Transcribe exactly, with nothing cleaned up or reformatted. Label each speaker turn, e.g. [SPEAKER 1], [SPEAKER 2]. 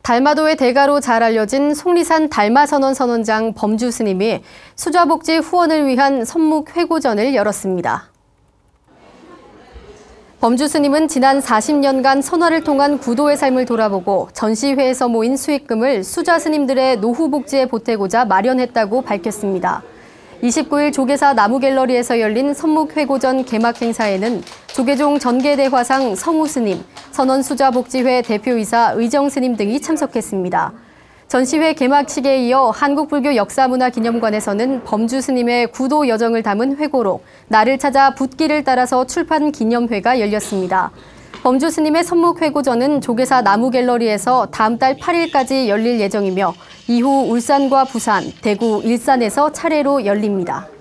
[SPEAKER 1] 달마도의 대가로 잘 알려진 속리산 달마선원 선원장 범주 스님이 수자복지 후원을 위한 선묵회고전을 열었습니다. 범주 스님은 지난 사십 년간 선화를 통한 구도의 삶을 돌아보고 전시회에서 모인 수익금을 수자 스님들의 노후 복지에 보태고자 마련했다고 밝혔습니다. 이십구 일 조계사 나무갤러리에서 열린 선묵회고전 개막 행사에는 조계종 전계대화상 성우 스님, 선원수자복지회 대표이사 의정 스님 등이 참석했습니다. 전시회 개막식에 이어 한국불교 역사문화기념관에서는 범주 스님의 구도 여정을 담은 회고록 나를 찾아 붓길을 따라서 출판 기념회가 열렸습니다. 범주 스님의 선묵회고전은 조계사 나무갤러리에서 다음 달 팔 일까지 열릴 예정이며 이후 울산과 부산, 대구, 일산에서 차례로 열립니다.